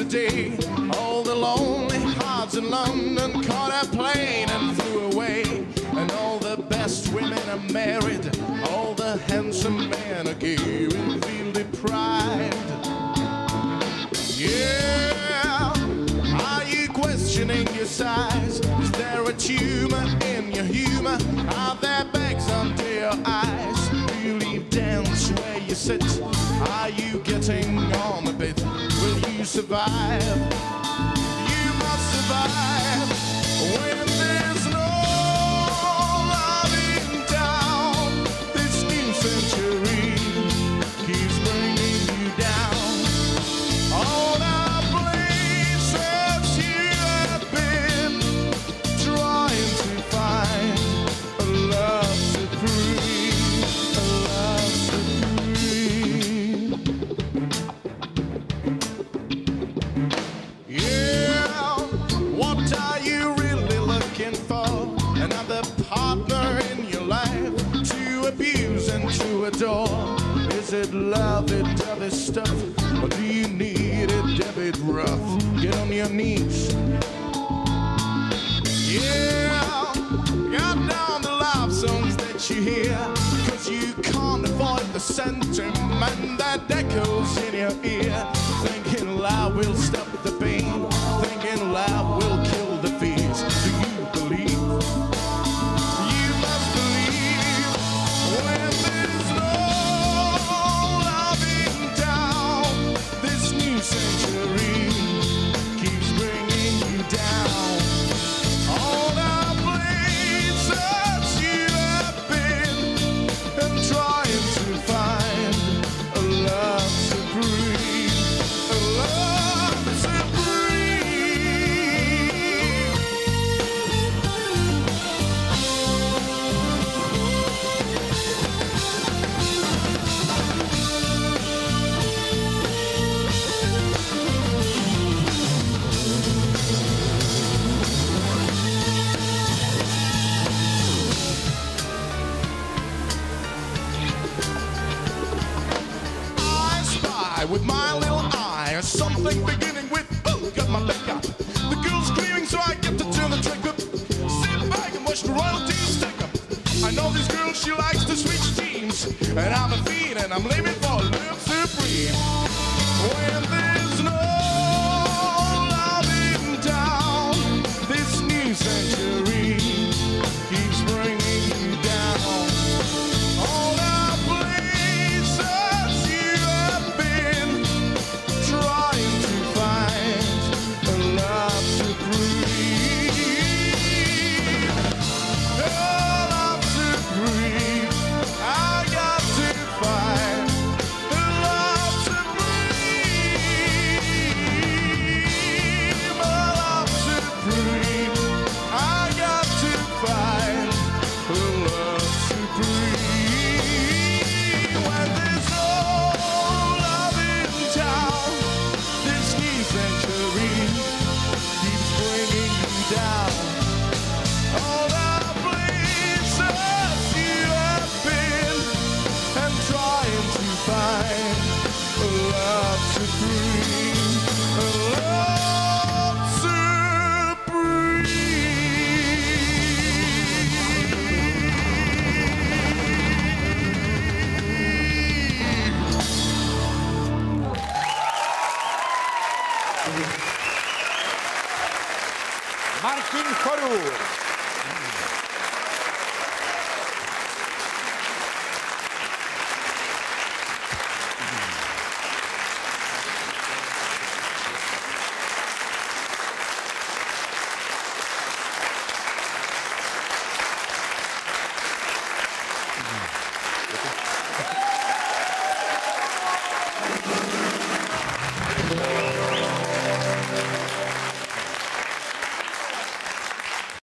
day. All the lonely hearts in London caught a plane and flew away. And all the best women are married, all the handsome men are gay and feel deprived. Yeah, are you questioning your size? Is there a tumor in your humor? Are there bags under your eyes? Do you leave dance where you sit? Are you getting on a bit? Will you survive? You must survive when there's no love in town. This new century keeps bringing you down. All the places you have been, trying to find a love supreme, a love supreme. Yeah, what are you really looking for? Another partner in your life to abuse and to adore? Is it lovey-dovey stuff, or do you need it a bit rough? Get on your knees. Yeah, got down the love songs that you hear, 'cause you can't avoid the sentiment that echoes in your ear. Thinking love will stop the pain, thinking love will kill the fears. Do you believe? You must believe when there's no love in town. This new century keeps bringing you down. All the places you have been and trying to find a love supreme, a love supreme. I spy with my little eye something beginning with ooh, got my back up. The girl's screaming, so I get to turn the trick up. Sit back and watch the royalties stack up. I know this girl, she likes to switch teams, and I'm a fiend and I'm living for love supreme. When there's no love in town, this new century keeps bringing you down. All the places you have been, trying to find a love supreme, a love supreme. I got to find a love supreme, a love supreme. I got to find a love supreme. When there's no love in town, this new century keeps bringing you down. All the places you have been and trying to find a love supreme, a love supreme. Martin Chorův.